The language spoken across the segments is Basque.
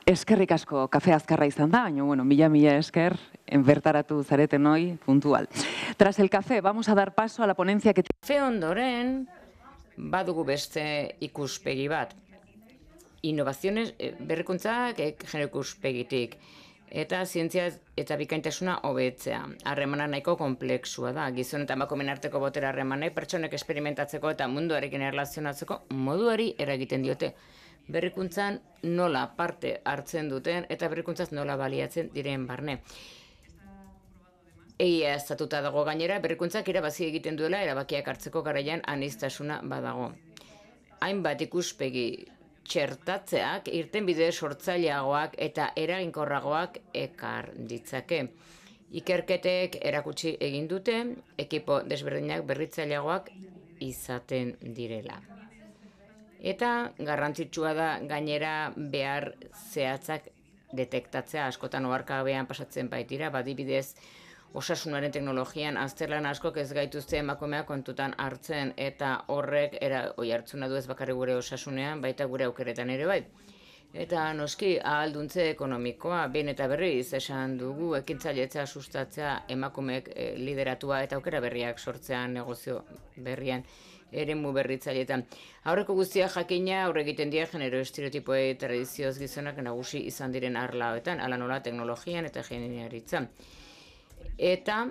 Eskerrik asko, kafe azkarra izan da, baina, bueno, mila esker, bertaratu zareten hoi, puntual. Tras el café, vamos a dar paso a la ponencia que... Kafe ondoren, badugu beste ikuspegi bat. Innovaziones, berrikuntzak, genero ikuspegitik. Eta zientzia eta bikaintasuna hobetzea. Harremana nahiko komplexua da. Gizon eta emakumeen arteko botera harremanei pertsonek esperimentatzeko eta munduarekin erlazionatzeko moduari eragiten diote. Berrikuntzan nola parte hartzen duten eta berrikuntzaz nola baliatzen diren barne. Egia estatuta dago gainera, berrikuntzak irabazi egiten duela erabakiak hartzeko garaian aniztasuna badago. Hainbat ikuspegi txertatzeak irtenbide sortzaileagoak eta eraginkorragoak ekar ditzake. Ikerketek erakutsi egin dute, ekipo desberdinak berritzaileagoak izaten direla. Eta garrantzitsua da gainera behar zehatzak detektatzea, askotan oharkabean pasatzen baitira, badibidez osasunaren teknologian azterlan askok ez gaituzte emakumeak kontutan hartzen eta horrek oihartzuna du ez bakarrik gure osasunean, baita gure aukeretan ere bai. Eta noski ahalduntze ekonomikoa, behin eta berriz esan dugu, ekintzailetza sustatzea emakumeek lideratua eta aukera berriak sortzea negozio berrian eremu berritzailetan. Aurreko guztia jakina aurre egiten dira genero estereotipoei tradizioz gizonak nagusi izan diren arla hauetan, hala nola teknologian eta ingeniaritzan. Eta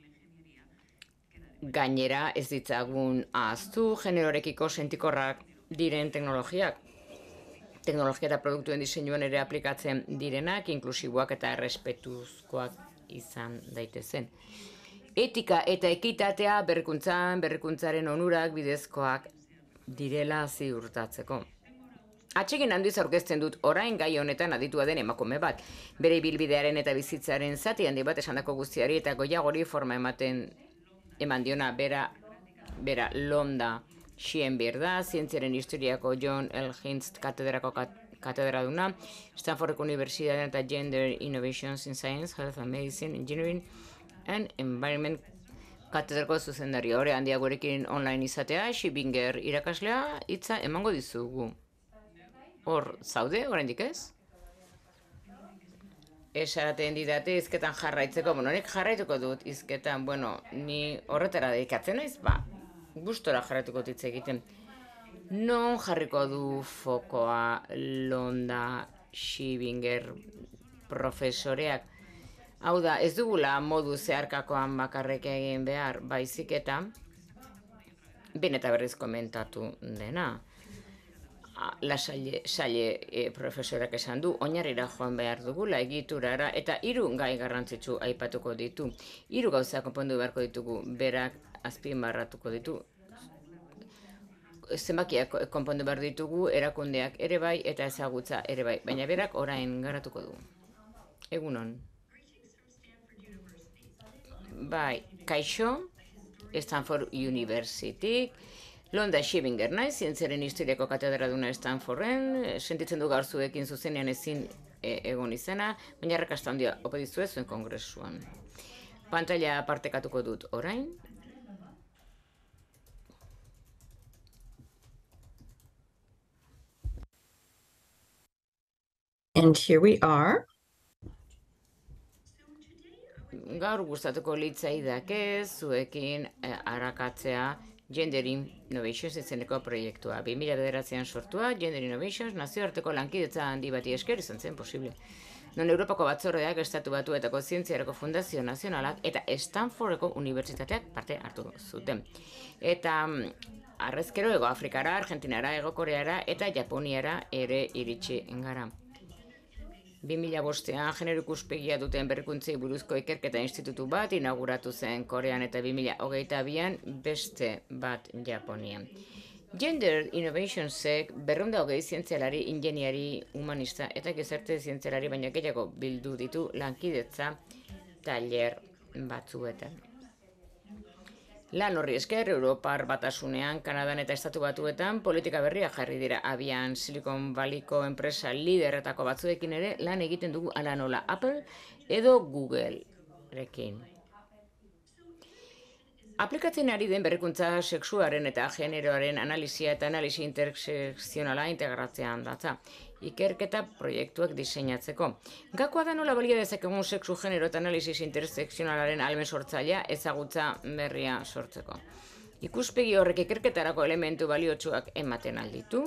gainera ez ditzagun ahaztu generorekiko sentikorrak diren teknologiak. Teknologia eta produktuen diseinuan ere aplikatzen direnak, inklusiboak eta errespetuzkoak izan daitezen. Etika eta ekitatea berrikuntzaren onurak bidezkoak direla ziurtatzeko. Atsegin handiz aurkezten dut orain gai honetan aditua den emakume bat. Bere ibilbidearen eta bizitzaren zati handi bat esandako guztiari eta goiagori forma eman diona bera Londa Shienbeer da, zientziaren historiako John L. Hintz katedrako katedraduna, Stanfordeko Unibertsitatean eta Gender Innovations in Science, Health and Medicine, Engineering and Environment katedrako zuzendaria. Hore handia gurekin online izatea, Shienbeer irakaslea hitza emango dizugu. Hor zaude, oraindik ez? Esaraten didate izketan jarraitzeko, nik jarraituko dut izketan, ni horretara dedikatzen naiz, gustora jarraituko ditz egiten. Non jarriko du fokoa Londa Shienbeer profesoreak? Hau da, ez dugula modu zeharkakoan bakarrik egin behar, baizik eta behin eta berriz komentatu dena. La Salle profesorak esan du, oinarrira joan behar dugula, egiturara, eta 3 gai garrantzitsu aipatuko ditu. 3 gauza konpondu beharko ditugu, berak azpimarratuko ditu. Zenbakiak konpondu behar ditugu, erakundeak ere bai, eta ezagutza ere bai, baina berak orain garatuko du. Egunon. Bai, kaixo, Stanford University, Londa Shienbeer naiz, zientziaren historiako katedraduna Stanforden, sentitzen du gaur zuekin zuzenean ezin egon izena, baina arrakasta handia opa dizue zuen kongresuan. Pantalla partekatuko dut orain. And here we are. Gaur gustatuko litzaidake zuekin arakatzea Gender Innovations izeneko proiektua. 2009an sortua, Gender Innovations nazioarteko lankidetza handi bati esker izan zen posible. Non Europako batzordeak, Estatu Batuetako Zientziarako Fundazio Nazionalak eta Stanfordeko Unibertsitateak parte hartu zuten. Eta harrezkero Hego Afrikara, Argentinara, Hego Koreara eta Japoniara ere iritsi gara. 2005an genero ikuspegia duten berrikuntzei buruzko ikerketa institutu bat inauguratu zen Korean eta 2022an beste bat Japonian. Gender Innovationsek 220 zientzialari, ingeniari, humanista eta gizarte zientzialari baina gehiago bildu ditu lankidetza tailer batzuetan. Lan horri esker, Europar Batasunean, Kanadan eta Estatu Batuetan politika berria jarri dira abian. Silicon Valleyko enpresa lideretako batzuekin ere lan egiten dugu ala nola Apple edo Googlerekin. Aplikatzen ari den berrikuntza sexuaren eta generoaren analisia eta analisi intersekzionala integratzean datza. Ikerketa proiektuak diseinatzeko. Gakoa da nola balia dezakegun sexu, genero eta analisis intersekzionalaren almen sortzailea ezagutza berria sortzeko. Ikuspegi horrek ikerketarako elementu baliotsuak ematen alditu.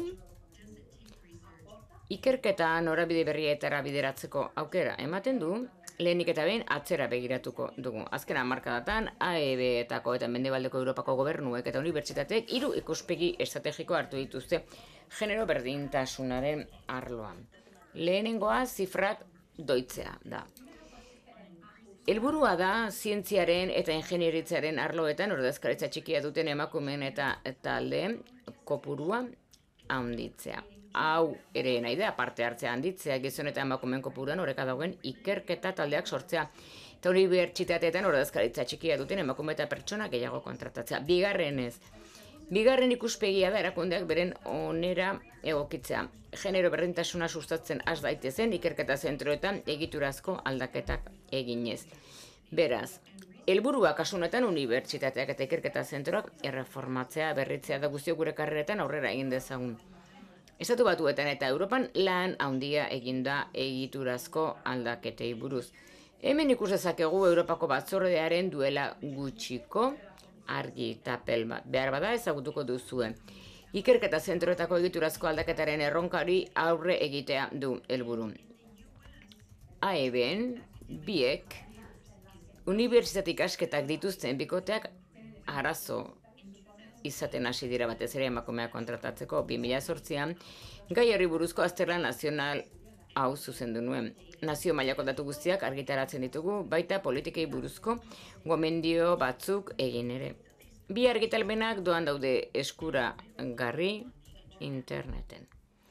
Ikerketa norabide berrietara bideratzeko aukera ematen du, lehenik eta behin atzera begiratuko dugu. Azken hamarkadatan, AEB-etako eta Mendebaldeko Europako gobernuek eta unibertsitateek 3 ikuspegi estrategiko hartu dituzte genero berdintasunaren arloan. Lehenengoa zifrak doitzea da. Helburua da zientziaren eta ingenieritzaren arloetan ordezkaritza txikia duten emakumeen eta taldeen kopurua handitzea. Hau ere nahi da parte hartzea handitzea gizon eta emakumeen kopuruan oreka dagoen ikerketa taldeak sortzea. Eta unibertsitateetan ordezkaritza txikia duten emakume eta pertsona gehiago kontratatzea. Bigarren ikuspegia da erakundeak beren onera egokitzea. Genero berdintasuna sustatzen has daitezen ikerketa zentroetan egiturazko aldaketak eginez. Beraz, helburua kasu honetan unibertsitateak eta ikerketa zentroak erreformatzea, berritzea da guztiok gure karreretan aurrera egin dezagun. Estatu Batuetan eta Europan lan handia eginda egiturazko aldaketei buruz. Hemen ikus dezakegu Europako batzordearen duela gutxiko argitapel bat. Behar bada ezagutuko duzuen. Ikerketa zentroetako egiturazko aldaketaren erronkari aurre egitea du helburu. AEB-en biek unibertsitate ikasketak dituzten bikoteak arazo izaten hasi dira batez ere emakumeak kontratatzeko 2008an, gai hori buruzko azterlan nazional hau zuzendu nuen. Nazio mailako datu guztiak argitaratzen ditugu, baita politikei buruzko gomendio batzuk egin ere. Bi argitalpenak doan daude eskuragarri interneten.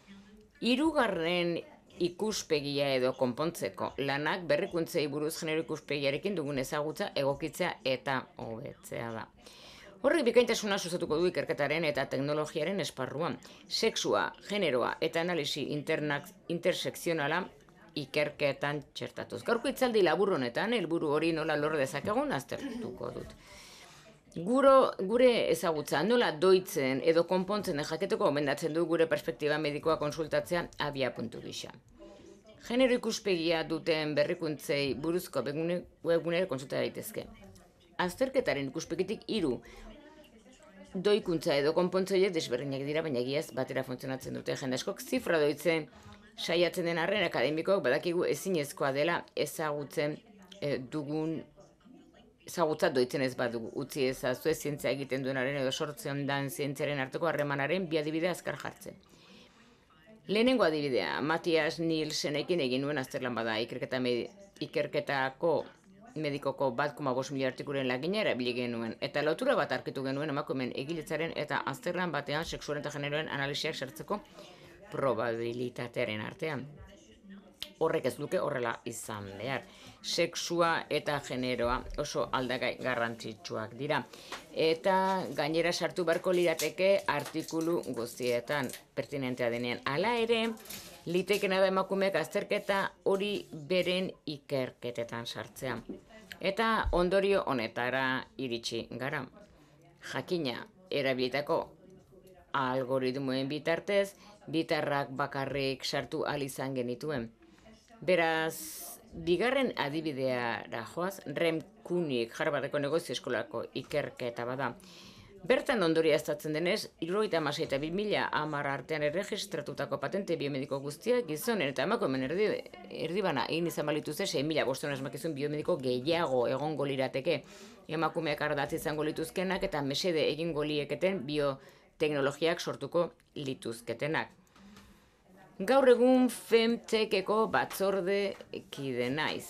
3. Ikuspegia edo konpontzeko lanak berrikuntzei buruz genero ikuspegiarekin dugun ezagutza egokitzea eta hobetzea da. Horrek bikaintasuna sustatuko du ikerketaren eta teknologiaren esparruan. Sexua, generoa eta analisi intersekzionala ikerketan txertatuz. Gaurko hitzaldi labur honetan, helburu hori nola lor dezakegun aztertuko dut. Gure ezagutza nola doitzen edo konpontzen jaketeko gomendatzen du gure perspektiba medikoa konsultatzea abiapuntu gisa. Genero ikuspegia duten berrikuntzei buruzko webgunera kontsulta daitezke. Azterketaren ikuspegitik 3 doikuntza edo konpontzaile desberdinak dira, baina egiaz batera funtzionatzen dute. Jende askok zifra doitzen saiatzen den arren akademikoak badakigu ezinezkoa dela ezagutza doitzen ez badugu. Utzi ezazue zientzia egiten duenaren edo sortzen dan zientziaren arteko harremanaren bi adibide azkar jartzen. Lehenengo adibidea, Matthias Nielsenekin egin nuen azterlan bada ikerketako medikoko 1,5 milioi artikulen lagina erabili genuen, eta lotura bat arkitu genuen emakumeen egiletzaren eta azterlan batean sexuaren eta generoen analisiak sartzeko probabilitatearen artean. Horrek ez duke horrela izan behar. Sexua eta generoa oso aldagai garrantzitsuak dira. Eta gainera sartu beharko lirateke artikulu guztietan pertinentea denean. Hala ere, litekena da emakumeak azterketa hori beren ikerketetan sartzea. Eta ondorio honetara iritsi gara. Jakina, erabilitako algoritmoen bitartez, bitarrak bakarrik sartu ahal izan genituen. Beraz, bigarren adibideara joaz, Rem Koenig Harvardeko negozio eskolako ikerketa bada. Bertan ondoria estatzen denez, 76 eta 2010 artean erregistratutako patente biomediko guztiak gizonen eta emakumeen erdibana egin izan balituzte 6.500 asmakizun biomediko gehiago egongo lirateke. Emakumeak ardatz izango lituzkenak eta mesede egingo lieketen bioteknologiak sortuko lituzketenak. Gaur egun Femtekeko batzorde kide naiz.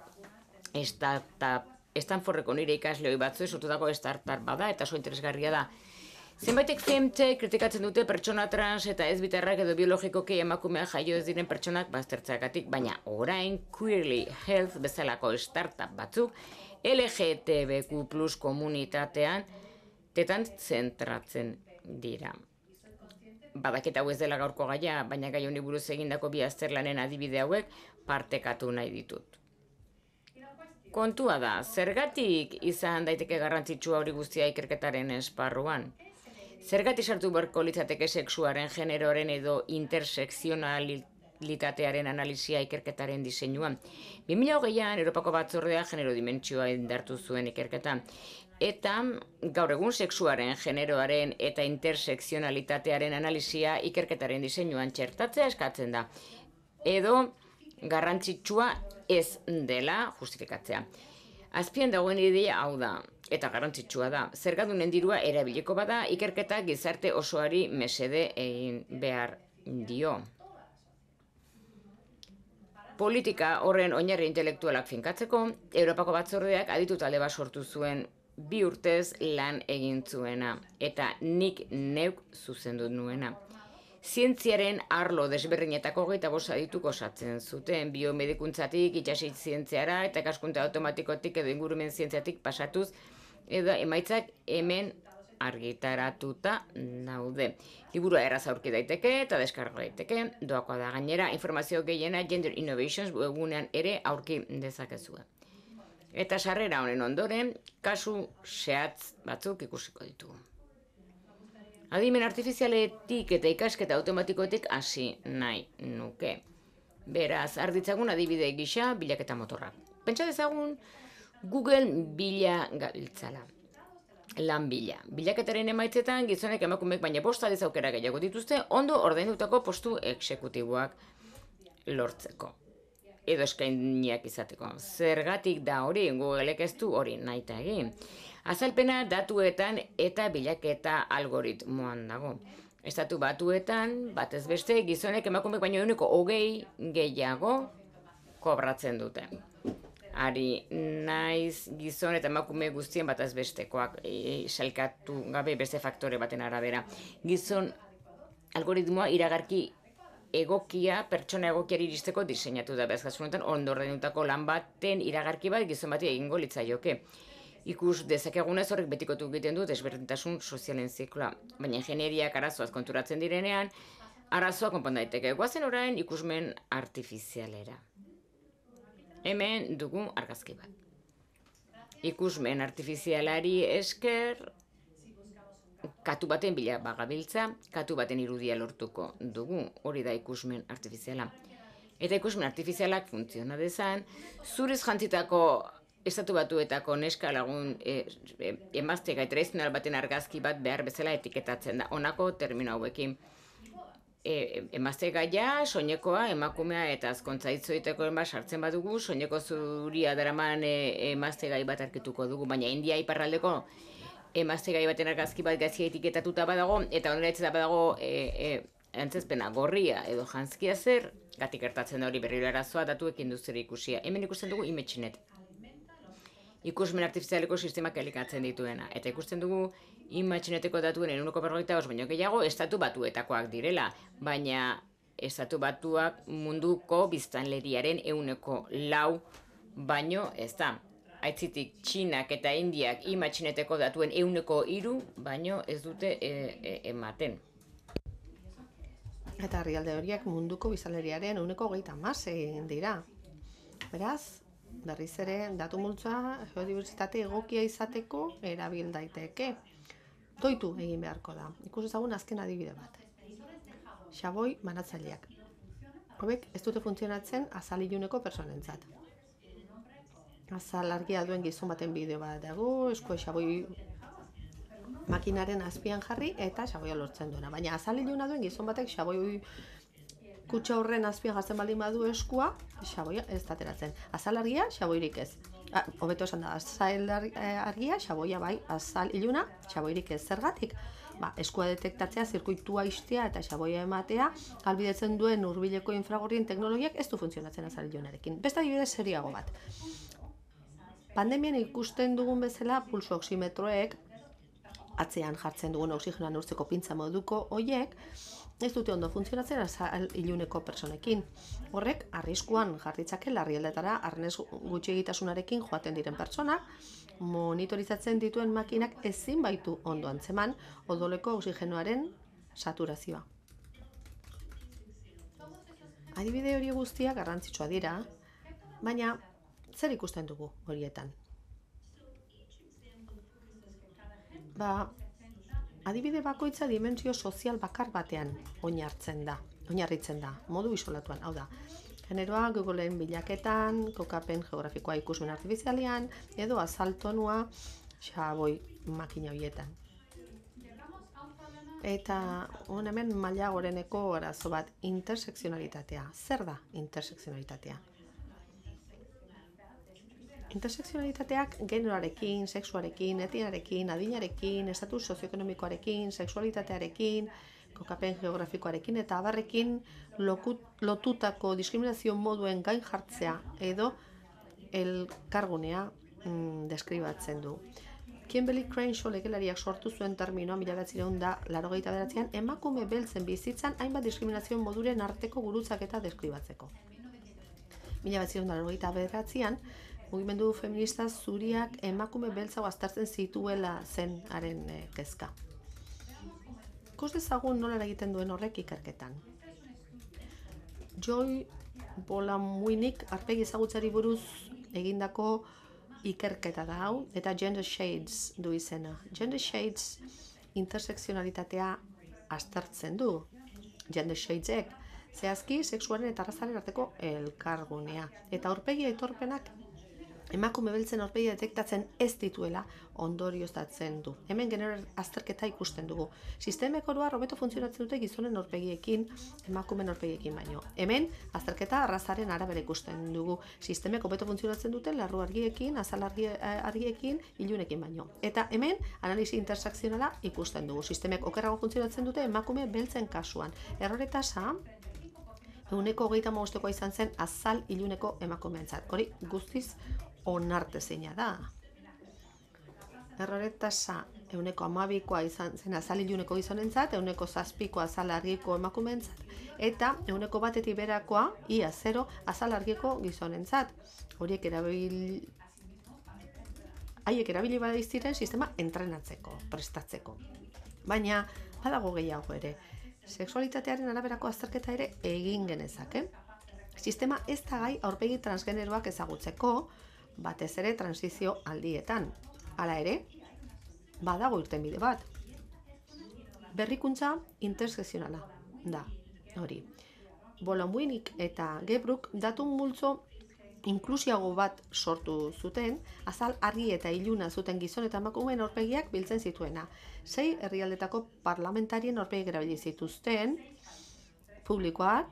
Stanfordeko nire ikaslehoi batzu sortutako startup bada eta oso interesgarria da. Zenbaitek Femtek kritikatzen dute pertsona trans eta ez bitarrak edo biologikoki emakumea jaio ez diren pertsonak baztertzeagatik, baina orain Queerly Health bezalako startup batzuk LGTBQ+ komunitatean zentratzen dira. Badaketa hau ez dela gaurko gaia, baina gai honi buruz egindako bi azterlanen adibide hauek partekatu nahi ditut. Kontua da, zergatik izan daiteke garrantzitsua hori guztia ikerketaren esparruan? Zergatik sartu beharko litzateke sexuaren, generoaren edo intersekzionalitatearen analisia ikerketaren diseinuan? 2020an Europako Batzordea genero dimentsioa indartu zuen ikerketa. Eta gaur egun sexuaren, generoaren eta intersekzionalitatearen analisia ikerketaren diseinuan txertatzea eskatzen da. Edo garrantzitsua ez dela justifikatzea. Azpian dagoen ideia hau da, eta garrantzitsua da, zergadunen dirua erabiliko bada ikerketa gizarte osoari mesede egin behar dio. Politika horren oinarri intelektualak finkatzeko, Europako Batzordeak aditu talde bat sortu zuen 2 urtez lan egin zuena, eta nik neuk zuzendu nuena. Zientziaren arlo desberdinetako 25 adituk osatzen zuten, biomedikuntzatik, itsas zientziara eta ikaskuntza automatikotik edo ingurumen zientziatik pasatuz, edo emaitzak hemen argitaratuta daude. Liburua erraz aurki daiteke eta deskarga daiteke, doakoa da gainera, informazio gehiena Gender Innovations webunean ere aurki dezakezue. Eta sarrera honen ondoren, kasu zehatz batzuk ikusiko ditugu. Adimen artifizialetik eta ikasketa automatikoetik hasi nahi nuke. Beraz, arditzagun adibide gisa bilaketa motorra. Pentsa dezagun Google bila gabiltzala. Lan bila. Bilaketaren emaitzetan gizonek emakumeek baina 5 aldiz aukera gehiago dituzte ondo ordaindutako postu exekutiboak lortzeko. Edo eskainiak izateko. Zergatik da hori, Googleek ez du hori nahita egin. Azalpena datuetan eta bilaketa algoritmoan dago. Estatu Batuetan, batez beste, gizonek emakumeek baino 20% gehiago kobratzen dute. Ari naiz gizon eta emakume guztien batez bestekoak sailkatu gabe beste faktore baten arabera. Gizon algoritmoa iragarki egokia, pertsona egokiari iristeko diseinatu da. Bezkasunetan, ondo ordaindutako lan baten iragarki bat gizon bati egingo litzaioke. Ikus dezakegunez horrek betikotu egiten du desberdintasun sozialen zikloa. Baina ingenieriak arazoaz konturatzen direnean, arazoa konpon daiteke. Goazen orain ikusmen artifizialera. Hemen dugu argazki bat. Ikusmen artifizialari esker katu baten bila bagabiltza, katu baten irudia lortuko dugu, hori da ikusmen artifiziala. Eta ikusmen artifizialak funtziona dezan, zuriz jantzitako Estatu Batuetako neska lagun emazte gai tradizional baten argazki bat behar bezala etiketatzen da. Honako termino hauekin. Emazte gaia, soinekoa, emakumea eta azkontza itzoiteko sartzen badugu, soineko zuria daraman emazte gai bat arkituko dugu, baina India iparraldeko emazte gai baten argazki bat gazia etiketatuta badago, eta honera etxeta badago antzezpena gorria edo jantzkia zer, gatik gertatzen da hori berriro arazoa datuek industria ikusia. Hemen ikusten dugu ImageNet. Ikusmen artifizialeko sistemak elikatzen dituena. Eta ikusten dugu ImageNeteko datuen 1,45 baino gehiago Estatu Batuetakoak direla, baina Estatu Batuak munduko biztanleriaren 4% baino ez da. Aitzitik Txinak eta Indiak ImageNeteko datuen 3% baino ez dute ematen. Eta herrialde horiek munduko biztanleriaren 30% dira. Beraz, berriz ere, datu multzoa geodibertsitate egokia izateko erabil daiteke. Toitu egin beharko da. Ikus ezagun azken adibide bat. Xaboi banatzaileak. Hobek ez dute funtzionatzen azal iluneko personentzat. Azal argia duen gizon baten bideo bat dago, eskue xaboi makinaren azpian jarri eta xaboia lortzen duena. Baina azal iluna duen gizon batek xaboi kutxa horren azpian jartzen baldin badu eskua, xaboia ez da ateratzen. Azal argia, xaboirik ez. Hobeto esan da, azal argia, xaboia bai, azal iluna, xaboirik ez. Zergatik? Eskua detektatzea, zirkuitua istea eta xaboia ematea, ahalbidetzen duen hurbileko infragorrien teknologiak ez du funtzionatzen azal ilunarekin. Beste adibidez seriago bat. Pandemian ikusten dugun bezala, pulso oximetroek, atzean jartzen dugun oxigenoa neurtzeko pintza moduko hoiek, ez dute ondo funtzionatzen azal iluneko personekin. Horrek, arriskuan jarritzake larrialdietara arnes gutxiegitasunarekin joaten diren pertsonak, monitorizatzen dituen makinak ezin baitu ondo antzeman odoleko oxigenoaren saturazioa. Adibide hori guztiak garrantzitsua dira, baina zer ikusten dugu horietan? Ba, adibide bakoitza dimentsio sozial bakar batean oinarritzen da, modu isolatuan, hau da. Generoa Googleen bilaketan, kokapen geografikoa ikusmen artifizialean, edo azaltonua xaboi makina horietan. Eta hemen maila goreneko arazo bat, intersekzionalitatea. Zer da intersekzionalitatea? Intersekzionalitateak generoarekin, sexuarekin, etniarekin, adinarekin, estatus sozioekonomikoarekin, sexualitatearekin, kokapen geografikoarekin eta abarrekin lotutako diskriminazio moduen gain jartzea edo elkargunea deskribatzen du. Kimberly Crenshaw legelariak sortu zuen terminoa 1989an emakume beltzen bizitzan hainbat diskriminazio moduren arteko gurutzaketa deskribatzeko. 1989an mugimendu feminista zuriak emakume beltzago aztertzen zituela zen haren kezka. Ikus dezagun nola egiten duen horrek ikerketan. Joy Bolamuinik aurpegi ezagutzari buruz egindako ikerketa da hau, eta Gender Shades du izena. Gender Shades intersekzionalitatea aztertzen du. Gender Shadesek zehazki sexuaren eta arrazaren arteko elkargunea. Eta aurpegi aitorpenak emakume beltzen aurpegia detektatzen ez dituela ondorioztatzen du. Hemen genero azterketa ikusten dugu. Sistemek oroar hobeto funtzionatzen dute gizonen aurpegiekin, emakumeen aurpegiekin baino. Hemen azterketa arrazaren arabera ikusten dugu. Sistemek hobeto funtzionatzen dute larru argiekin, azal argiekin, ilunekin baino. Eta hemen analisi intersekzionala ikusten dugu. Sistemek okerrago funtzionatzen dute emakume beltzen kasuan. Errore tasa 25%koa izan zen azal iluneko emakumeentzat. Hori guztiz onartezina da. Errore tasa 12%koa izan zen azal iluneko gizonentzat, 7%koa azal argiko emakumeentzat, eta 1%tik berakoa, ia 0, azal argiko gizonentzat. Haiek erabili badiziren sistema entrenatzeko, prestatzeko. Baina, badago gehiago ere. Sexualitatearen araberako azterketa ere egin genezake. Sistema ez da gai aurpegi transgeneroak ezagutzeko, batez ere transizio aldietan. Hala ere, badago irtenbide bat. Berrikuntza intersekzionala da, hori. Bolamuinik eta Gebruk datu multzo inklusiago bat sortu zuten, azal argi eta iluna zuten gizon eta emakumeen aurpegiak biltzen zituena. 6 herrialdetako parlamentarien aurpegiak erabili zituzten, publikoak,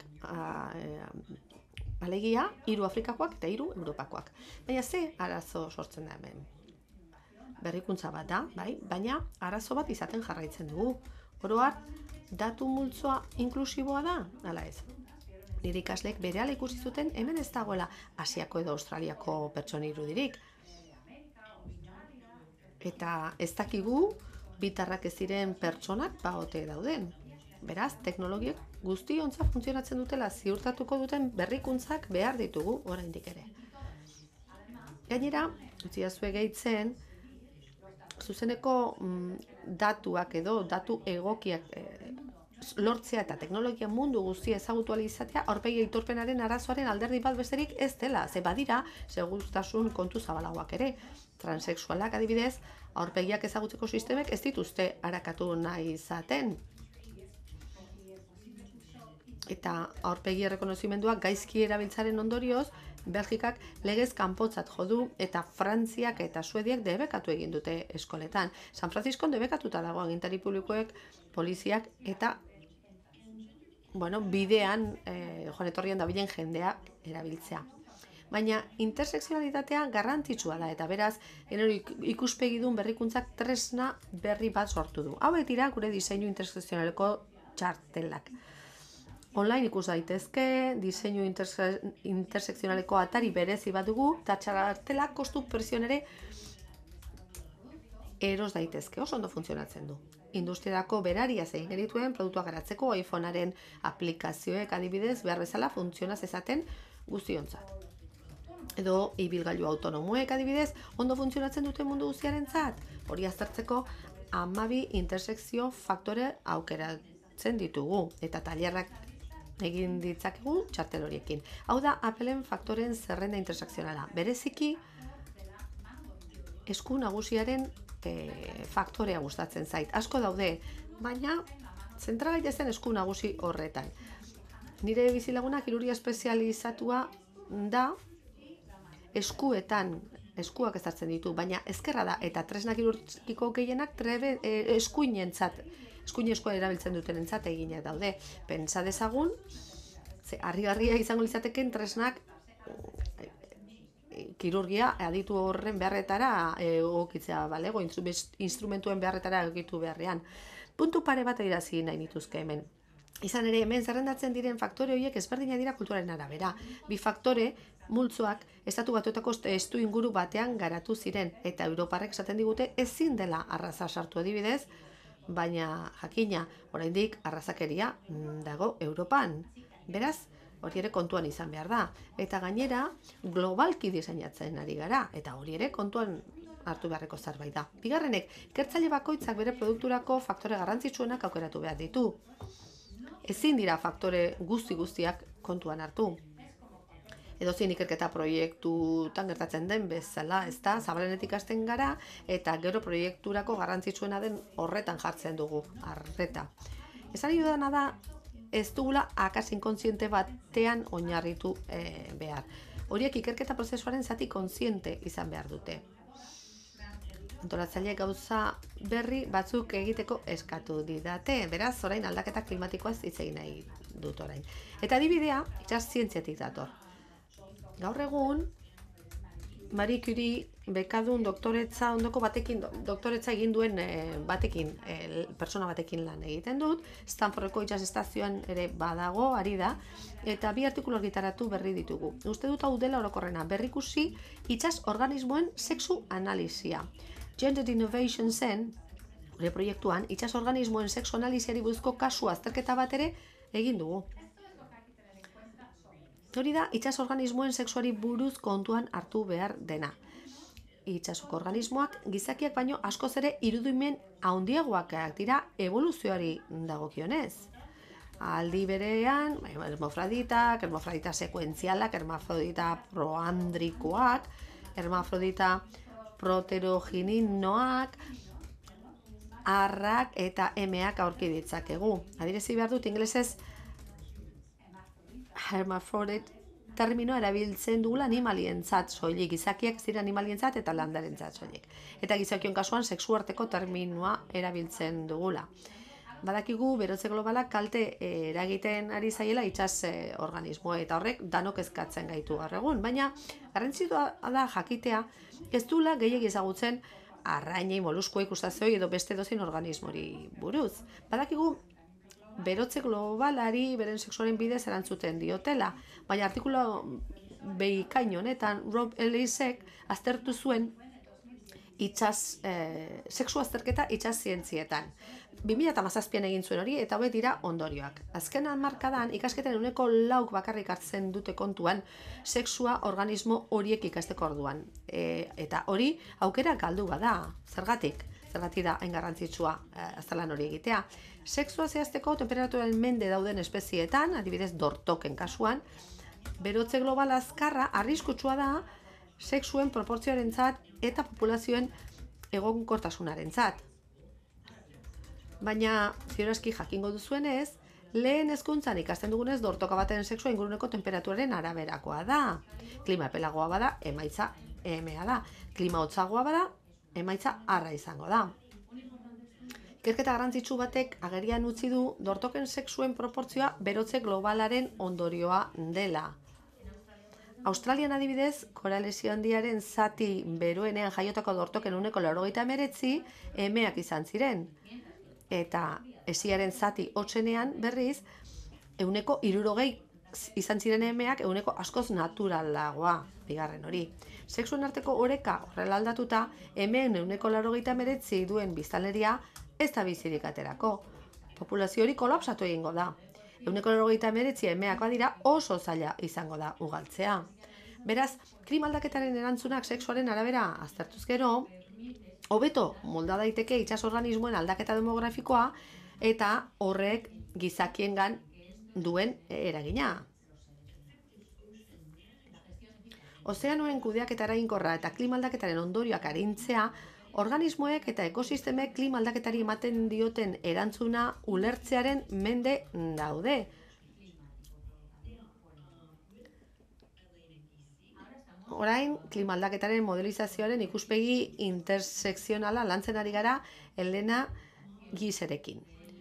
alegia, 3 Afrikakoak eta 3 Europakoak. Baina ze arazo sortzen da hemen? Berrikuntza bat da, bai, baina arazo bat izaten jarraitzen dugu. Oro har, datu multzoa inklusiboa da, ala ez. Nire ikasleek berehala ikusi zuten hemen ez dagoela Asiako edo Australiako pertsona irudirik. Eta ez dakigu bitarrak ez diren pertsonak ote dauden. Beraz, teknologiek guztiontza funtzionatzen dutela ziurtatuko duten berrikuntzak behar ditugu oraindik ere. Gainera, utziazue gehitzen, zuzeneko datuak edo datu egokiak lortzea eta teknologia mundu guztia ezagutu ahal izatea aurpegi aitorpenaren arazoaren alderdi bat besterik ez dela. Ze badira, segurtasun kontu zabalagoak ere. Transexualak adibidez, aurpegiak ezagutzeko sistemek ez dituzte arakatu nahi izaten. Eta aurpegi errekonozimenduak gaizki erabiltzaren ondorioz, Belgikak legez kanpotzat jo du eta Frantziak eta Suediak debekatu egin dute eskoletan. San Franciscon debekatuta dago agintari publikoek, poliziak eta bidean joan etorrian dabilen jendea erabiltzea. Baina intersekzionalitatea garrantzitsua da eta beraz, ikuspegidun berrikuntzak tresna berri bat sortu du. Hauek dira gure diseinu intersekzionaleko txartelak. Online ikus daitezke, diseinu intersekzionaleko atari berezi bat dugu, eta txartelak kostu prezioan ere eros daitezke, oso ondo funtzionatzen du. Industriarako beraria zein genituen produktua garatzeko iPhonearen aplikazioek adibidez behar bezala funtzionaz ezaten guztiontzat. Edo ibilgailu autonomoek adibidez ondo funtzionatzen duten mundu guztiarentzat. Hori aztertzeko 12 intersekzio faktore aukeratzen ditugu eta tailerrak egin ditzakegu txartel horiekin. Hau da Appleen faktoren zerrenda intersakzionala. Bereziki esku nagusiaren faktorea gustatzen zait. Asko daude, baina zentra gaitezen esku nagusi horretan. Nire bizilaguna kirurgia espezializatua da eskuak ezartzen ditu, baina ezkerra da, eta tresna kirurgiko gehienak eskuinezkoa erabiltzen dutenentzat eginak daude. Pentsa dezagun, harrigarria izango litzateken tresnak kirurgia aditu horren beharretara egokitzea, balego, instrumentuen beharretara egokitu beharrean. Puntu pare bat irazi nahi nituzke hemen. Izan ere, hemen zerrendatzen diren faktore horiek ezberdinak dira kulturaren arabera. Bi faktore, multzoak, estatu batuetako testu inguru batean garatu ziren, eta Europarrek esaten digute ezin dela arraza sartu adibidez, baina jakina, oraindik arrazakeria dago Europan. Beraz, hori ere kontuan izan behar da. Eta gainera, globalki diseinatzen ari gara, eta hori ere kontuan hartu beharreko zerbait da. Bigarrenek, ikertzaile bakoitzak bere produkturako faktore garrantzitsuenak aukeratu behar ditu. Ezin dira faktore guztiak kontuan hartu. Edozein ikerketa proiektutan gertatzen den bezala, ezta, zabalenetik hasten gara, eta gero proiekturako garrantzitsuena den horretan jartzen dugu, arreta. Esan dudana da, ez dugula akas inkontziente batean oinarritu behar. Horiek ikerketa prozesuaren zati kontziente izan behar dute. Antolatzaileek gauza berri batzuk egiteko eskatu didate, beraz, orain aldaketa klimatikoaz hitz egin nahi dut orain. Eta adibidea, itsas zientziatik dator. Gaur egun, Marie Curie bekadun doktoretza ondoko batekin, doktoretza egin duen persona batekin lan egiten dut, Stanfordeko itsas estazioan ere badago, ari da, eta 2 artikulu argitaratu berri ditugu. Uste dut hau dela orokorrena, berrikusi itsas organismoen sexu analisia. Gendered Innovation zen, gure proiektuan, itsas organismoen sexu analisiari buruzko kasu azterketa bat ere egin dugu. Hori da, itsas organismoen sexuari buruz kontuan hartu behar dena. Itsasoko organismoak gizakiak baino askoz ere irudimen handiagoak dira eboluzioari dagokionez. Aldi berean, hermafrodita sekuentzialak, hermafrodita proandrikoak, hermafrodita proterogininoak, arrak eta emeak aurki ditzakegu. Adirezi behar dut ingelesez hermaphrodite terminoa erabiltzen dugula animalientzat soilik, gizakiak zira animalientzat eta landarentzat soilik. Eta gizakion kasuan sexuarteko terminoa erabiltzen dugula. Badakigu berotze globalak kalte eragiten ari zaiela itsas organismoa, eta horrek danok kezkatzen gaitu gaur egun, baina garrantzitsua da jakitea ez dula gehiegi ezagutzen arrainei, moluskuei, krustazioei edo beste edozein organismori buruz. Badakigu berotze globalari beren sexuaren bidez erantzuten diotela, baina artikulu bikain honetan Rob Ellisek aztertu zuen sexu azterketa itsas zientzietan. 2017an egin zuen hori, eta hauek dira ondorioak. Azken hamarkadan ikasketen 4% bakarrik hartzen dute kontuan sexua organismo horiek ikasteko orduan. Eta hori aukera galdu bada. Zergatik da hain garrantzitsua aztalan hori egitea. Sexua zehazteko temperaturaren mende dauden espezietan, adibidez dortoken kasuan, berotze global azkarra arriskutsua da sexuen proportzioarentzat eta populazioen egonkortasunarentzat. Baina, ziurazki jakingo duzuenez, lehen hezkuntzan ikasten dugunez dortoka baten sexua inguruneko temperaturaren araberakoa da. Klima epelagoa bada, emaitza emea da. Klima hotzagoa bada, emaitza arra izango da. Ikerketa garrantzitsu batek agerian utzi du dortoken sexuen proportzioa berotze globalaren ondorioa dela. Australian adibidez, koralesio handiaren zati beroenean jaiotako dortoken 89% emeak izan ziren. Eta hesiaren zati hotzenean berriz 60% izan ziren emeak 100% askoz naturalagoa, bigarren hori. Sexuen arteko oreka horrela aldatuta, emeen 80% duen biztanleria ez da bizirik aterako. Populazio hori kolapsatu egingo da. 80% emeakoa dira, oso zaila izango da ugaltzea. Beraz, klima aldaketaren erantzunak sexuaren arabera aztertuz gero, hobeto molda daiteke itsas organismoen aldaketa demografikoa eta horrek gizakiengan duen eragina. Ozeanoen kudeaketa eraginkorra eta klima aldaketaren ondorioak arintzea, organismoek eta ekosistemek klima aldaketari ematen dioten erantzuna ulertzearen mende daude. Orain, klima aldaketaren modelizazioaren ikuspegi intersekzionala lantzen ari gara Elena Giserekin.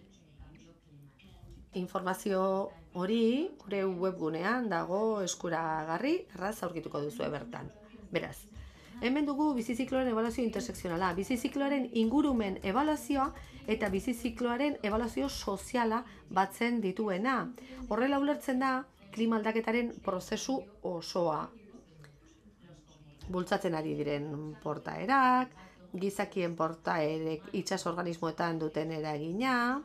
Informazio hori gure webgunean dago eskuragarri, erraz aurkituko duzu bertan. Beraz, hemen dugu bizizikloaren ebaluazio intersekzionala, bizizikloaren ingurumen ebaluazioa eta bizizikloaren ebaluazio soziala batzen dituena. Horrela ulertzen da klima aldaketaren prozesu osoa. Bultzatzen ari diren portaerak, gizakien portaerek itsas organismoetan duten eragina,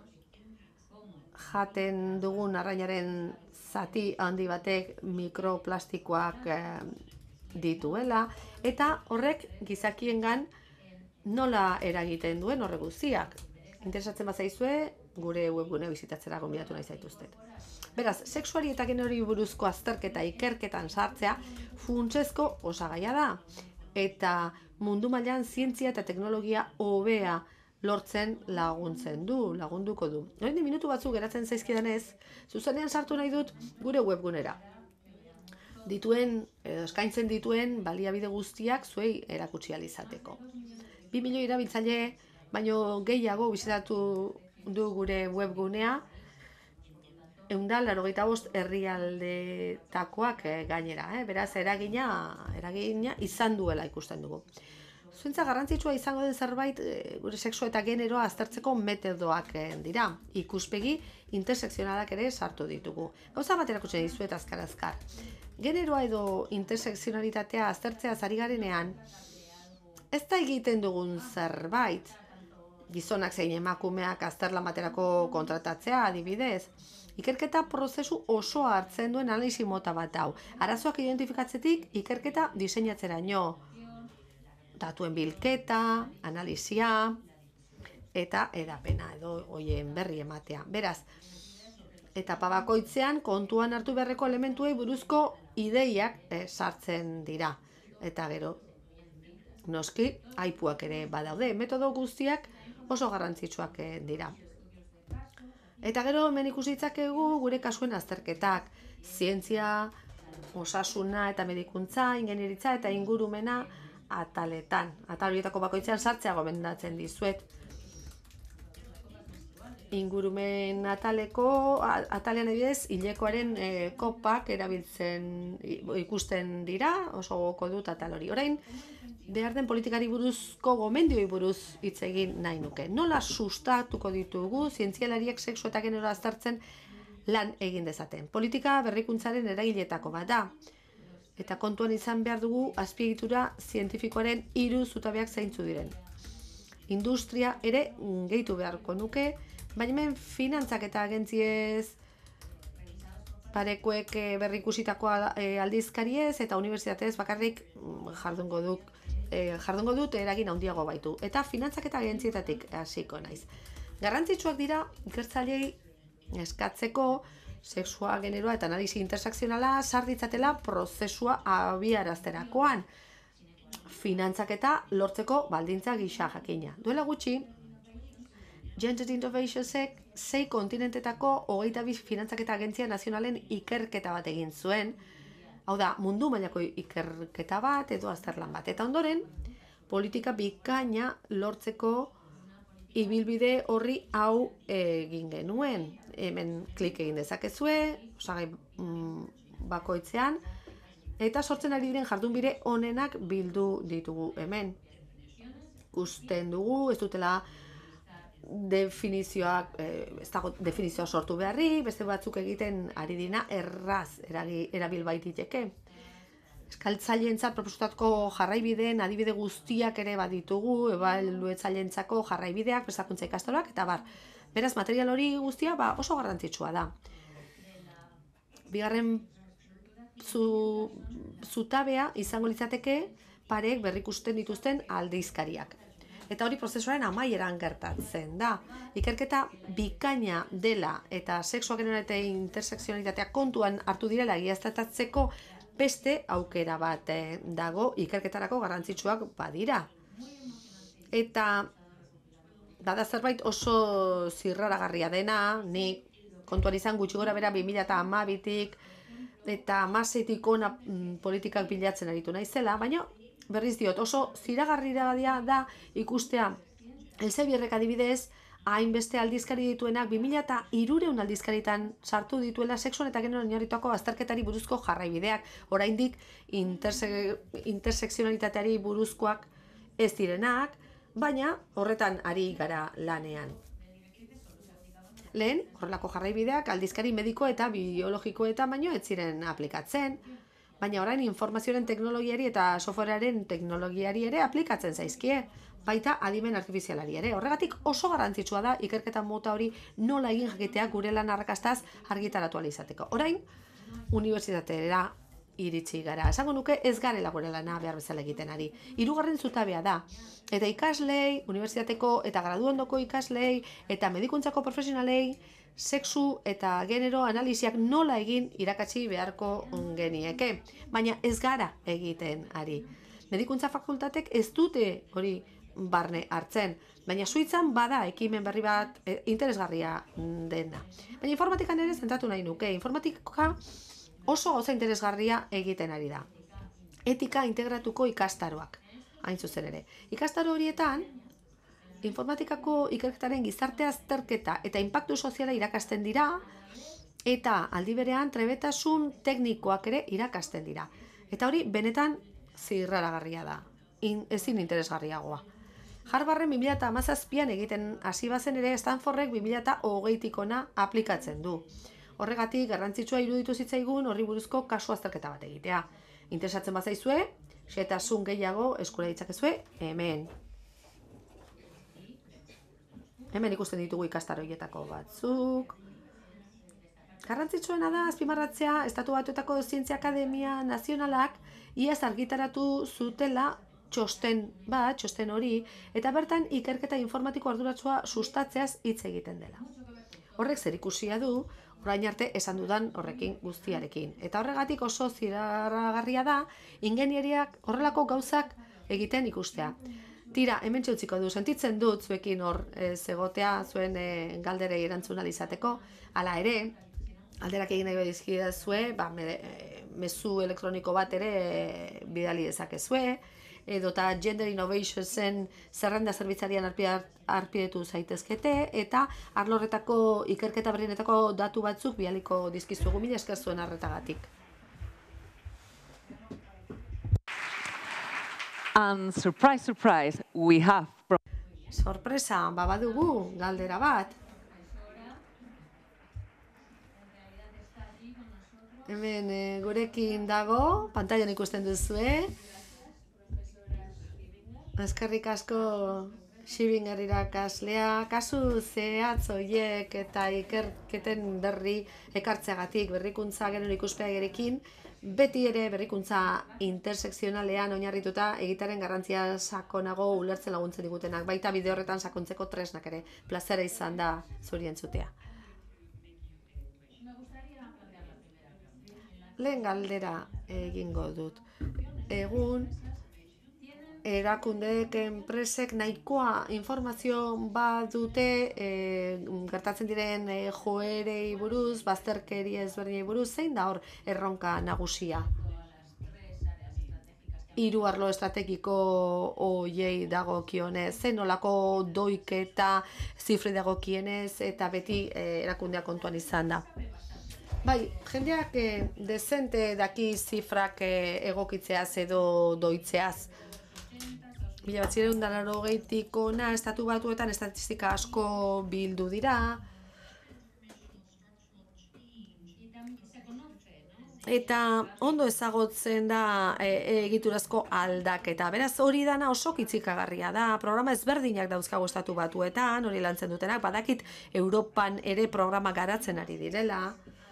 jaten dugun arrainaren zati handi batek mikroplastikoak dituela, eta horrek gizakiengan nola eragiten duen horre guztiak. Interesatzen bazaizue, gure webgune bizitatzera gonbidatu nahi zaituztet. Beraz, sexuari eta generori buruzko azterketa ikerketan sartzea funtsezko osagaia da. Eta mundu mailan zientzia eta teknologia hobea lortzen lagunduko du. Orain minutu batzuk geratzen zaizkidanez, zuzenean sartu nahi dut gure webgunera. Eskaintzen dituen baliabide guztiak zuei erakutsi ahal izateko. 2 milioi erabiltzaile baino gehiago bizitatu du gure webgunea, 185 herrialdetakoak gainera, beraz eragina izan duela ikusten dugu. Zuentza garrantzitsua izango den zerbait gure sexu eta generoa aztertzeko metodoak dira. Ikuspegi intersekzionalak ere sartu ditugu. Gauza bat erakutzen dizuet azkar. Generoa edo intersekzionalitatea aztertzea ari garenean, ez da egiten dugun zerbait. Gizonak zein emakumeak azterlan baterako kontratatzea adibidez. Ikerketa prozesu osoa hartzen duen analisi mota bat hau. Arazoak identifikatzetik ikerketa diseinatzeraino. Datuen bilketa, analisia eta edapena edo hoien berri ematea. Beraz, etapa bakoitzean kontuan hartu beharreko elementuei buruzko ideiak sartzen dira. Eta gero, noski, aipuak ere badaude. Metodo guztiak oso garrantzitsuak dira. Eta gero hemen ikusi ditzakegu gure kasuen azterketak, zientzia, osasuna eta medikuntza, ingenieritza eta ingurumena ataletan. Atal horietako bakoitzean sartzea gomendatzen dizuet. Ingurumen atalean adibidez, hilekoaren kopak ikusten dira, oso gogoko dut atal hori. Orain, behar den politikari buruzko gomendioi buruz hitz egin nahi nuke. Nola sustatuko ditugu zientzialariek sexu eta genero aztertzen lan egin dezaten. Politika berrikuntzaren eragiletako bat da. Eta kontuan izan behar dugu azpiegitura zientifikoaren 3 zutabeak zeintzu diren. Industria ere gehitu beharko nuke, baina hemen finantzak eta agentziez parekoek berrikusitako aldizkariez eta unibertsitatez bakarrik jardungo dut eragin handiago baitu. Eta finantzak eta agentzietatik hasiko naiz. Garrantzitsuak dira ikertzaileei eskatzeko sexua, generoa eta analisi intersekzionala sar ditzatela prozesua abiarazterakoan. Finantzak eta lortzeko baldintza gisa jakina. Duela gutxi, Gender Innovationsek 6 kontinentetako 22 finantzaketa agentzia nazionalen ikerketa bat egin zuen. Hau da, mundu mailako ikerketa bat edo azterlan bat. Eta ondoren, politika bikaina lortzeko ibilbide horri hau egin genuen. Hemen klik egin dezakezue, osagai bakoitzean, eta sortzen ari diren jardunbide onenak bildu ditugu hemen. Ikusten dugu, ez dutela definizioa sortu beharri, beste batzuk egiten ari dina erraz erabil baititeke. Eskaltzaileentzat proposatutako jarraibideen adibide guztiak ere baditugu, ebaluatzaileentzako jarraibideak, prestakuntza ikastaroak eta bar. Beraz, material hori guztia oso garrantzitsua da. Bigarren zutabea izango litzateke pareek berrikusten dituzten aldizkariak. eta hori prozesuaren amaieran gertatzen da. Ikerketa bikaina dela eta sexua eta intersekzionalitatea kontuan hartu direla egiaztatzeko beste aukera bat dago ikerketarako garrantzitsuak badira. Eta bada zerbait oso zirraragarria dena, nik kontuan izan gutxi gora bera 2012tik eta 16tik ona politikak bilatzen aritu naizela, baina berriz diot, oso ziragarria da ikustea Elsebierrek adibidez, hainbeste aldizkari dituenak 2300 aldizkaritan sartu dituela sexuan eta genero oinarrituko azterketari buruzko jarraibideak, oraindik intersekzionalitateari buruzkoak ez direnak, baina horretan ari gara lanean. Lehen, horrelako jarraibideak aldizkari mediko eta biologikoetan baino ez ziren aplikatzen, baina orain informazioaren teknologiari eta softwarearen teknologiari ere aplikatzen zaizkie, baita adimen artifizialari ere. Horregatik oso garrantzitsua da ikerketa mota hori nola egin jakitea gure lan arrakastaz argitaratu ahal izateko. Orain, unibertsitatera iritsi gara. Esango nuke ez garela gure lana behar bezala egiten ari. Hirugarren zutabea da. Eta ikaslei, unibertsitateko eta graduondoko ikaslei eta medikuntzako profesionalei sexu eta genero analisiak nola egin irakatsi beharko genieke. Baina ez gara egiten ari. Medikuntza fakultatek ez dute hori barne hartzen, baina Suitzan bada ekimen berri bat interesgarria dena. Baina informatikan ere zentratu nahi nuke. Informatika oso gauza interesgarria egiten ari da. Etika integratuko ikastaroak, hain zuzen ere. Ikastaro horietan, informatikako ikerketaren gizarte azterketa eta inpaktu soziala irakasten dira, eta aldi berean trebetasun teknikoak ere irakasten dira. Eta hori benetan zirraragarria da, ezin interesgarriagoa. Harvarden 2017an egiten hasi bazen ere Stanfordek 2020tik ona aplikatzen du. Horregatik garrantzitsua iruditu zitzaigun horri buruzko kasu azterketa bat egitea. Interesatzen bazaizue, xehetasun gehiago eskura ditzakezue hemen. Hemen ikusten ditugu ikastaro horietako batzuk. Garrantzitsuena da azpimarratzea Estatu Batuetako Zientzia Akademia Nazionalak iaz argitaratu zutela txosten hori, eta bertan ikerketa informatiko arduratsua sustatzeaz hitz egiten dela. Horrek zerikusia du, orain arte esan dudan horrekin guztiarekin. Eta horregatik oso zirraragarria da, ingenieriak horrelako gauzak egiten ikustea. Tira, hemen txutziko du, sentitzen dut zuekin hor zegotea, zuen galderei erantzun ahal izateko, hala ere, alderak egin nahi dizkidazue, mezu elektroniko bat ere bidali dezakezue, edota Gender Innovationsen zerrenda zerbitzarian arpidetu zaitezkete, eta arlo horretako ikerketa berrienetako datu batzuk bialiko dizkizuegu. Mila esker zuen arretagatik. And surprise, surprise, we have... Sorpresa, badugu galdera bat. Hemen gurekin dago, pantailan ikusten duzue. Eskerrik asko Xibinger irakaslea, kasu zehatz horiek eta ikerketen berri ekartzeagatik, berrikuntza genero ikuspegiarekin, beti ere berrikuntza intersekzionalean oinarrituta egitaren garrantzia sakonago ulertzen laguntzen digutenak, baita bideo horretan sakontzeko tresnak ere, plazera izan da zuri entzutea. Lehen galdera egingo dut. Egun, erakundeek enpresek nahikoa informazio badute gertatzen diren joerei buruz, bazterkeri ezberdinei buruz, zein da hor erronka nagusia? Hiru arlo estrategiko hoiei dagokionez, zen nolako doiketa zifrei dagokienez eta beti erakundeak kontuan izan da. Bai, jendeak dezente daki zifrak egokitzeaz edo doitzeaz. 1980tik ona Estatu Batuetan estatistika asko bildu dira. Eta ondo ezagutzen da egiturazko aldaketa. Beraz, hori dana oso kitzikagarria da. Programa ezberdinak dauzkago Estatu Batuetan, hori lantzen dutenak. Badakit Europan ere programa garatzen ari direla.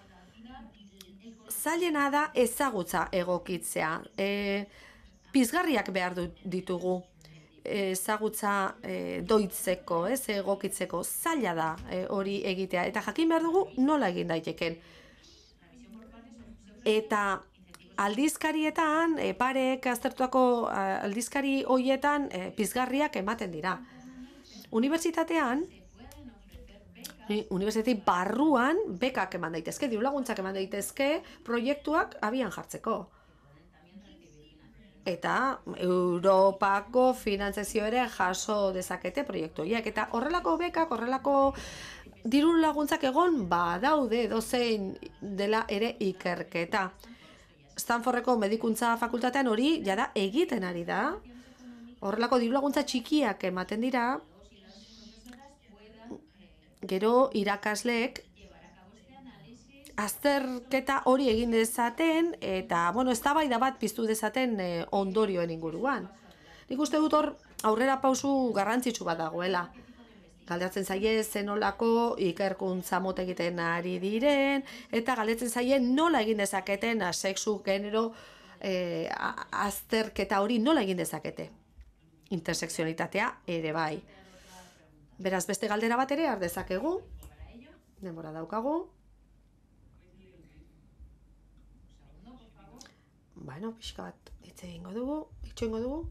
Zailena da ezagutza egokitzea. Pizgarriak behar ditugu. ezagutza doitzeko, egokitzeko, zaila da hori egitea. Eta jakin behar dugu nola egin daiteken. Eta aldizkarietan, parek aztertuako aldizkari hoietan pizgarriak ematen dira. Unibertsitatean, unibertsitate barruan bekak eman daitezke, dirulaguntzak eman daitezke proiektuak abian jartzeko. Eta Europako finantzazio ere jaso dezakete proiektu horiek. Eta horrelako bekak, horrelako diru laguntzak egon badaude dozein dela ere ikerketa. Stanfordeko medikuntza fakultatean hori jada egiten ari da. Horrelako diru laguntza txikiak ematen dira. Gero irakasleek azterketa hori egin dezaten eta, eztabaida bat piztu dezaten ondorioen inguruan. Nik uste dut hor aurrera pausu garrantzitsu bat dagoela. Galdetzen zaie zenolako ikerkuntza mota egiten ari diren, eta galdetzen zaie nola egin dezaketen sexu, genero, azterketa hori nola egin dezakete. Interseksionalitatea ere bai. Beraz, beste galdera bat ere har dezakegu. Denbora daukagu. Pixka bat hitz egingo dugu, itxoingo dugu.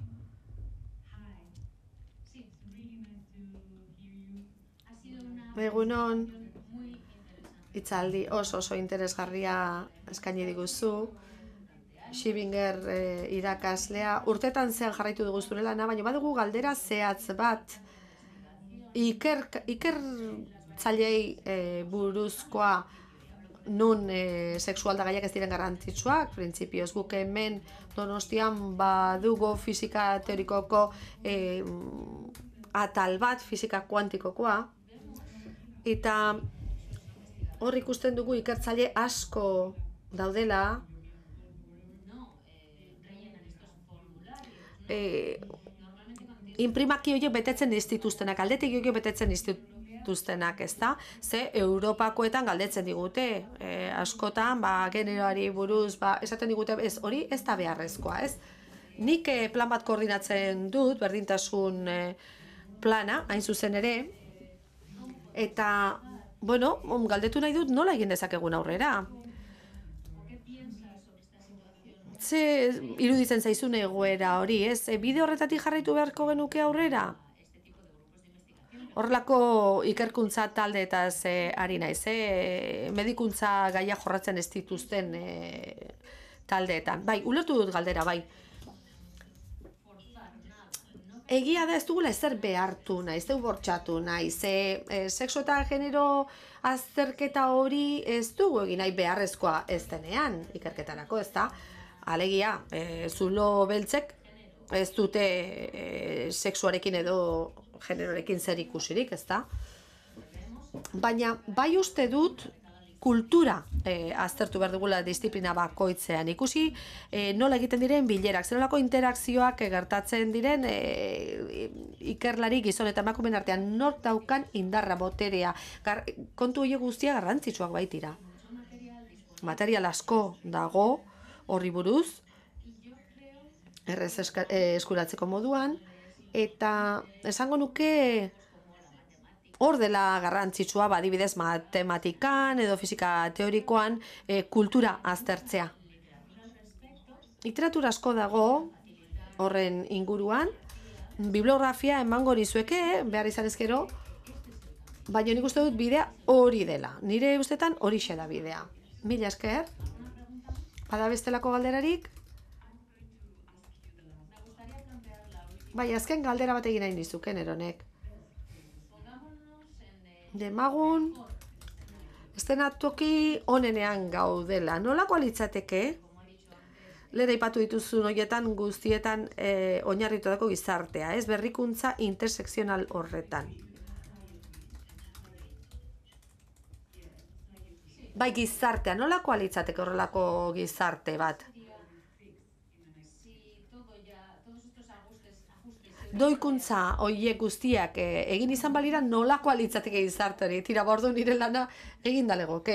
Egunon, hitzaldi oso interesgarria eskaini diguzu. Schibinger irakaslea. Urtetan zean jarraitu dugu zure lana, baina badugu galdera zehatz bat. Ikertzailei buruzkoa nun sexualdagaiak ez diren garrantzitsuak, printzipioz guk hemen Donostian badugu fisika teorikoko atal bat, fisika kuantikokoa, eta hor ikusten dugu ikertzaile asko daudela inprimaki horiek betetzen dituztenak, aldetegi horiek betetzen dituztenak, ezta? Ze Europakoetan galdetzen digute, askotan, generoari buruz, esaten digute, hori ez da beharrezkoa, ez? Nik plan bat koordinatzen dut, berdintasun plana, hain zuzen ere, eta, galdetu nahi dut nola egin dezakegun aurrera. Ze iruditzen zaizun egoera hori, ez? Bide horretatik jarraitu beharko genuke aurrera? Horrelako ikerkuntza taldeetaz ari naiz, medikuntza gaia jorratzen ez dituzten taldeetan. Bai, ulertu dut galdera, bai. Egia da ez dugula ezer behartu nahi, ez dugu bortxatu nahi, sexu eta genero azterketa hori ez dugu egin nahi beharrezkoa ez denean ikerketarako, ez da? Alegia, zulo beltzek ez dute sexuarekin edo generorekin zer ikusirik, ez da? Baina, bai uste dut kultura aztertu behar dugula disiplina bakoitzean. Ikusi nola egiten diren bilerak, zer nolako interakzioak gertatzen diren ikerlari gizon eta emakumeen artean nork daukan indarra, boterea. Kontu horiek guztia garrantzitsuak baitira. Material asko dago horri buruz, errez eskuratzeko moduan, eta esango nuke hor dela garrantzitsua, adibidez matematikan edo fisika teorikoan kultura aztertzea. Literatura asko dago horren inguruan, bibliografia emango nizueke, behar izan ezkero, baina nik uste dut bidea hori dela. Nire ustetan horixe da bidea. Mila esker. Bada bestelako galderarik? Bai, azken galdera bat egin nahi nizuken, Neronek. Demagun, eszenatoki onenean gaudela. Nolako litzateke? Lehen aipatu dituzun horietan guztietan oinarritutako gizartea, ez? Berrikuntza intersekzional horretan. Bai, gizartea, nolako litzateke horrelako gizarte bat? Doikuntza horiek guztiak egin izan balira nolako litzateke gizarte hori? Tira, bordu nire lana egin dalegoke.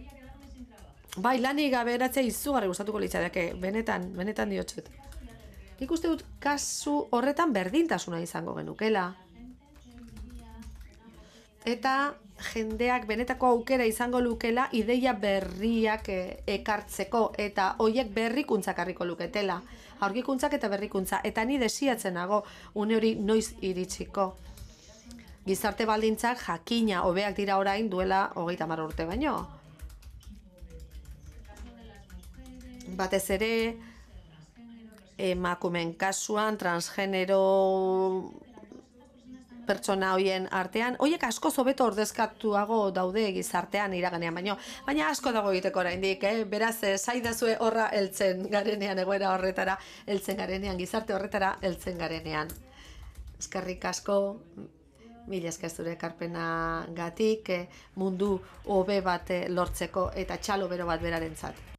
Bai, lanik gabe eratzea izugarri gustatuko litzateke, benetan diotxet. Nik uste dut kasu horretan berdintasuna izango genukela. Eta jendeak benetako aukera izango lukela ideia berriak ekartzeko eta hoiek berrikuntzak harriko luketela. Aurkikuntzak eta berrikuntza. Eta ni desiatzen nago une hori noiz iritsiko. Gizarte baldintzak jakina hobeak dira orain duela 30 urte baino. Batez ere, emakumeen kasuan, transgenero pertsona hoien artean, hoiek asko hobeto ordezkatuago daude gizartean iraganean, baina asko dago egiteko oraindik, beraz, zaidazue horra heltzen garenean, egoera horretara heltzen garenean, gizarte horretara heltzen garenean. Eskerrik asko, mila esker zure ekarpenagatik, mundu hobe bat lortzeko eta txalo bero bat berarentzat.